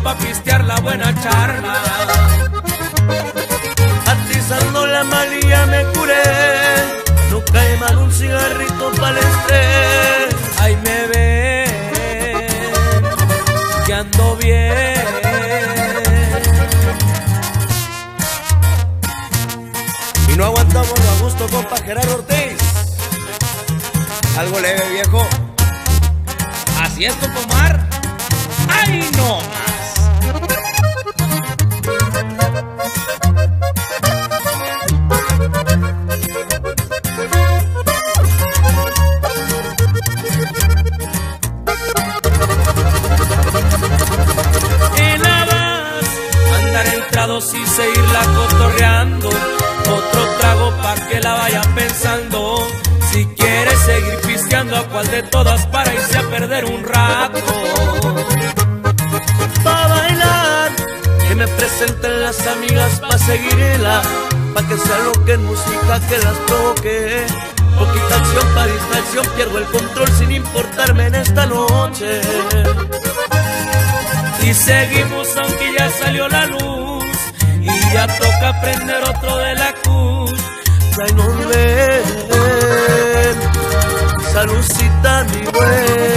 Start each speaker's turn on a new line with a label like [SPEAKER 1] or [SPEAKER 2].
[SPEAKER 1] pa' pistear la buena charla.
[SPEAKER 2] Atizando la malilla me curé, no cae mal un cigarrito para el estrés.
[SPEAKER 1] Ahí me ven, que ando bien.
[SPEAKER 2] Y no aguantamos a gusto, compa Gerardo Ortiz. Algo leve, viejo.
[SPEAKER 1] Así es, compa Omar. ¡Ay, no más! Y seguirla cotorreando, otro trago pa' que la vaya pensando. Si quieres seguir pisteando, a cuál de todas para irse a perder un rato.
[SPEAKER 2] Pa' bailar, que me presenten las amigas pa' seguirla, pa' que sea lo que es música que las provoque. Poquita acción pa' distracción, pierdo el control sin importarme en esta noche.
[SPEAKER 1] Y seguimos aunque ya salió la luz, y ya toca prender otro de la cruz.
[SPEAKER 2] Ya nos ven, saludcita mi güey.